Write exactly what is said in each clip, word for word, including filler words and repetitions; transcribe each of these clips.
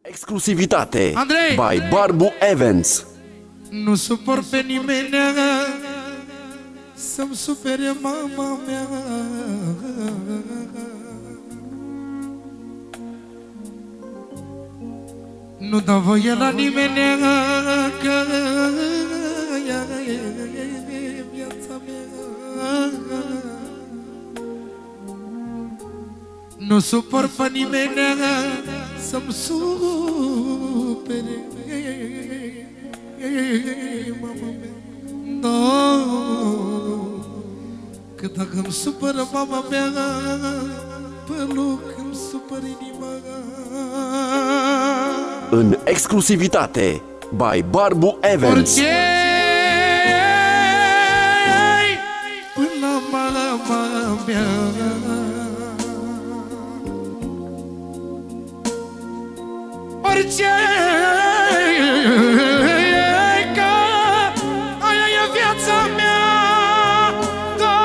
Exclusivitate Andrei by Barbu Events. Nu suport pe nimeni să-mi supere mama mea. Nu dau voie la nimeni că ea e viața mea. Nu suport pe nimeni să-mi supere mama mea. No, că dacă îmi supără mama mea, pe loc îmi supără inima. În exclusivitate by Barbu Events. Orice până la mama mea. Orice că aia e viața mea. Da,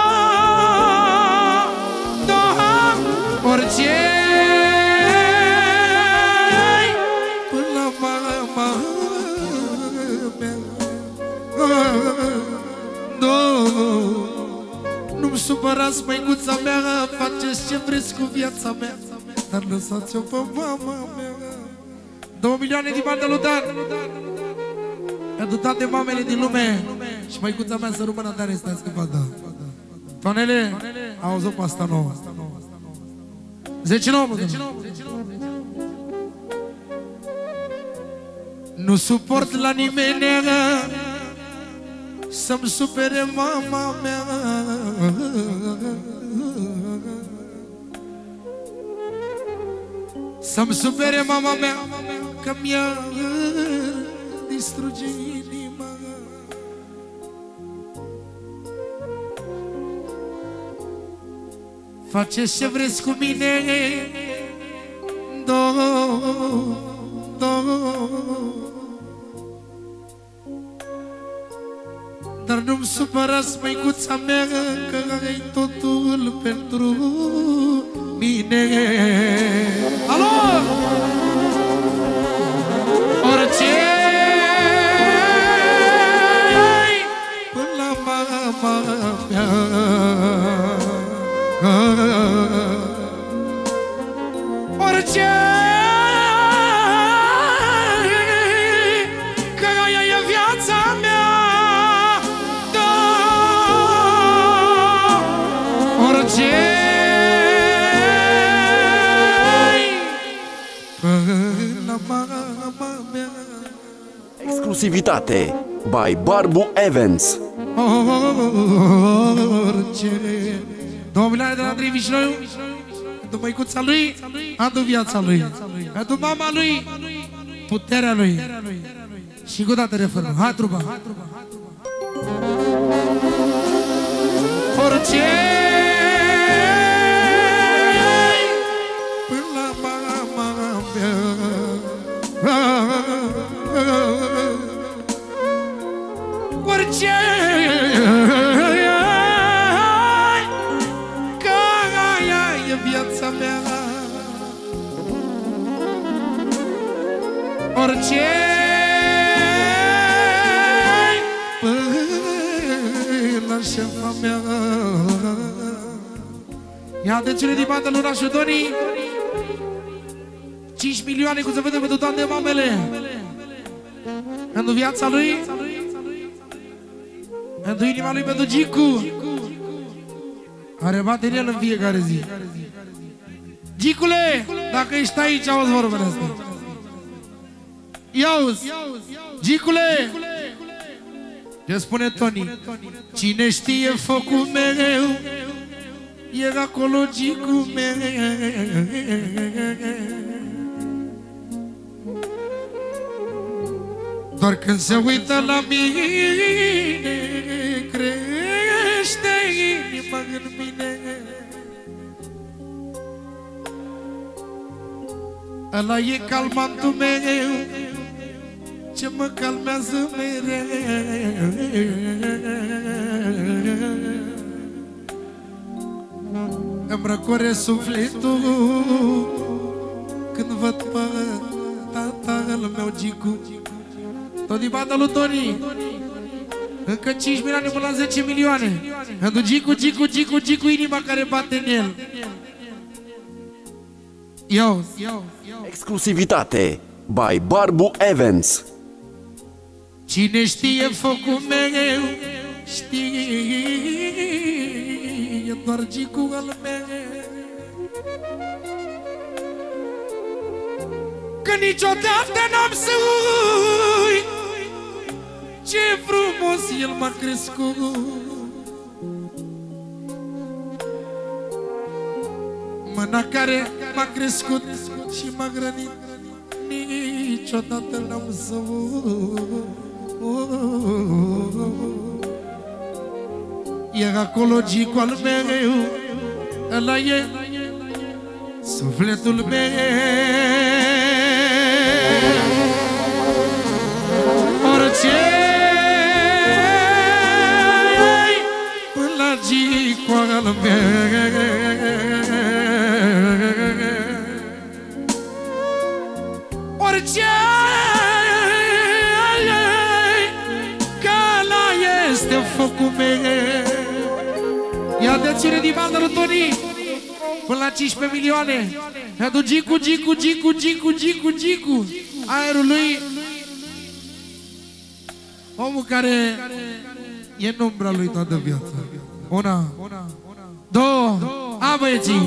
da, orice până la mama mea. Da, nu-mi supărați, măicuța mea, faceți ce vreți cu viața mea, dar lăsați-o pe mama mea. Două milioane din bani de lui Dan pentru toate mamele din lume. Și măicuța mea să rămână tare, stați cât da. Tonele, auzi-o pe asta nouă. Zece nouă, nu suport la nimeni să-mi supere mama mea. Să-mi supere mama mea, că mi-a distruge inima. Faceți ce vreți cu mine, do, do, dar nu-mi supărați, măicuța mea, că ai totul pentru mine. Alo! Orice până la mama mea. Orice că aia e viața mea. Da, orice Exclusivitate by Barbu Events. Orice. Două milioane de la Andrei Vișnoiu pentru măicuța lui, adu viața lui, pentru mama lui, puterea lui. Și cu dată refără. Hai trupa. Orice până la mama mea. Orice că aia e viața mea. Orice până la șefa mea. Ia de cele din banda lui Nașu Doni, cinci milioane, cum se vede, pentru toate mamele, pentru viața lui, pentru inima lui, pentru Gicu. Are baterie în fiecare zi. Gicule, dacă ești aici, auzi vorbele astea. Ia-uzi, Gicule, ce spune Toni? Cine știe focul meu, e acolo Gicu meu. Doar când se uită la mine, crește inima în mine. Ăla e calmantul meu, ce mă calmează mereu. Îmi răcore sufletul când văd pe tata tatăl meu Gicu. Tot din banda lui Toni. Încă cinci milioane până la zece milioane. Pentru Gicu, Gicu, Gicu, Gicu, inima care bate în el. Yo, yo, yo. Exclusivitate by Barbu Events. Cine știe focul meu, știe doar Gicu al meu. Că niciodată n-am să uit ce frumos el m-a crescut. Mâna care m-a crescut și m-a grănit, niciodată n-am să uit. E acolo Gicu al meu, ăla e sufletul meu. Orice până la Gicu al meu. Orice că ăla este focul meu. Ia de ține din banda lui Toni până la cincisprezece milioane. Adu Gicu, Gicu, Gicu, Gicu, Gicu, Gicu. Aerul lui, omul care e în umbra lui toată viața. Una, două, a băieții.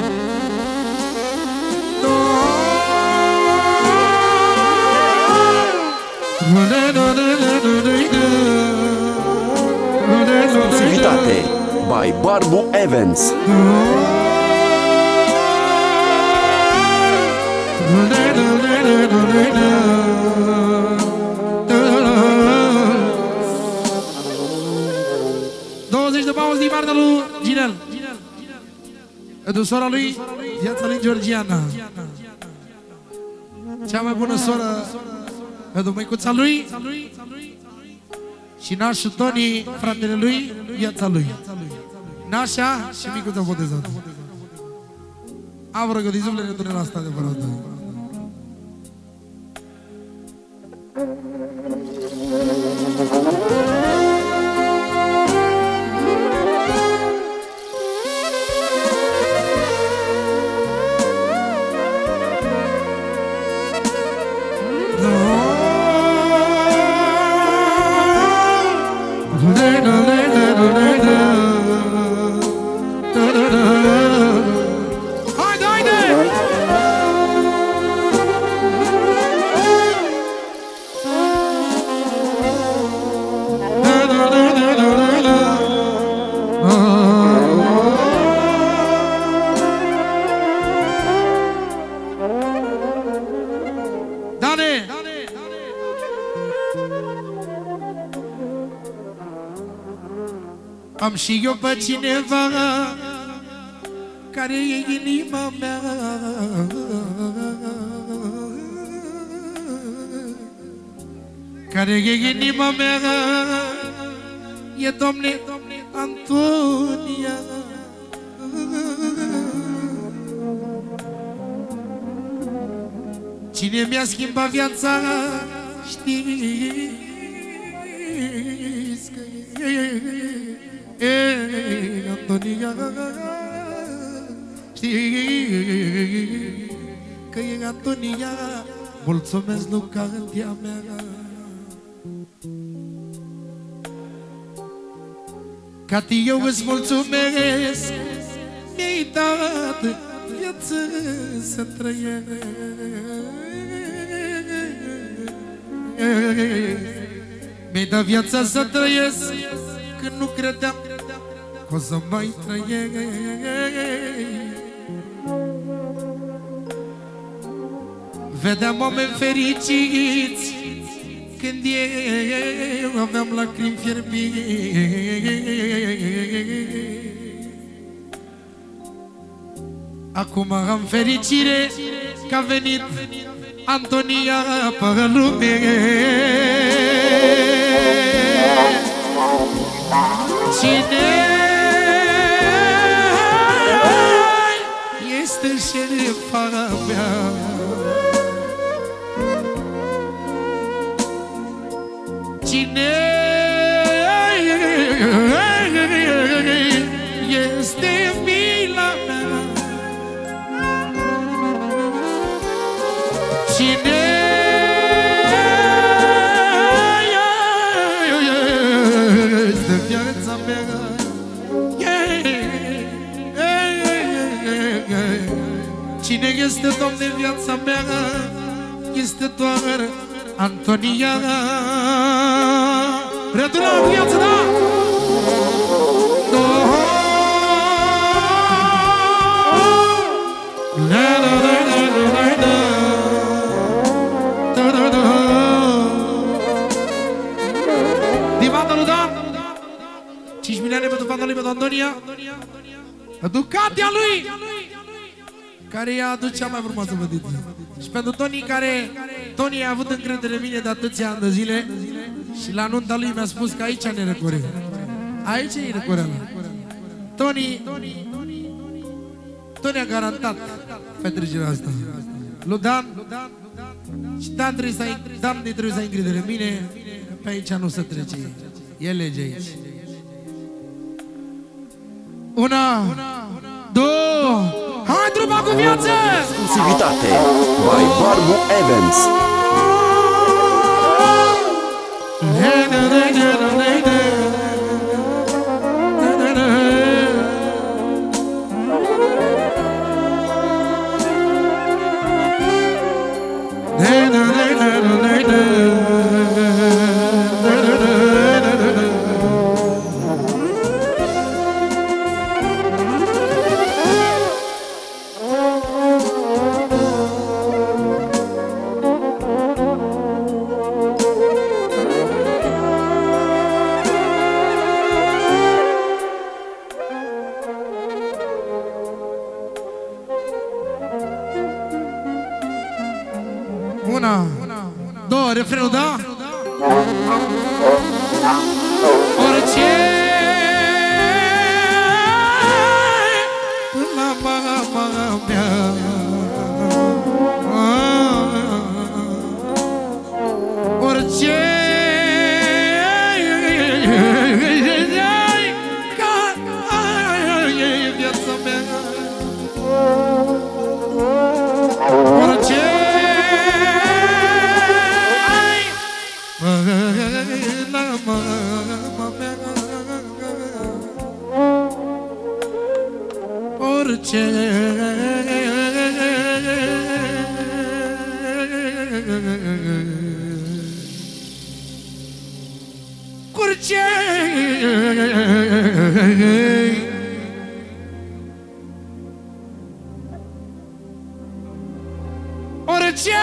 Exclusivitate by Barbu Events. douăzeci de pauză din partea lui Ginel. Pentru sora lui, viața lui Georgiana. Cea mai bună soră pentru măicuța lui și nașul Toni, fratele lui, viața lui. Nașa și micuța botezată. Am rog, de zumele returne la stat adevărată. Am și eu pe cineva care e inima mea, care e inima mea, e domne Antonia. Cine mi-a schimbat viața, știți că e E, Antonia, știi că e Antonia. Mulțumesc, Luca, întia mea. Cati, eu îți mulțumesc, mi-ai dat viață să trăiesc. Mi-ai dat viața să trăiesc când nu credeam că o să mai trăiesc. Vedeam oameni fericiți când eu aveam lacrimi fierbinți. Acum am fericire că a venit Antonia pe lume. Cine este șefa mea? Cine este mila mea? Cine este viața mea? Cine este, Doamne, viața mea? Este doar Antonia. Returna în viață, da! Din Vandalul, da? cinci milioane pentru Vandalul, pentru Antonia. Ducatia lui, care i-a adus cea mai frumoasă vădită. Și pentru Toni, care Toni a avut încredere în mine de atâția ani de zile. Și la nunta lui mi-a spus că aici ne răcorea. Aici e răcoreala. Toni Toni a garantat petrecerea asta. Lui Dan. Și Dan trebuie să, Dan trebuie să ai încredere în mine. Pe aici nu se trece. E lege aici. Una, două, hai trupa cu viață! Exclusivitate by Barbu Evans. Una, două, refrenul, da? Orice la mama mea, orice ca e viața mea, orice orice orice orice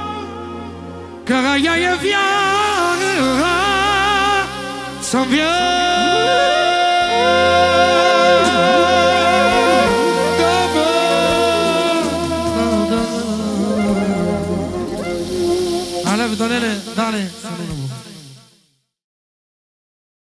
ea e viața mea.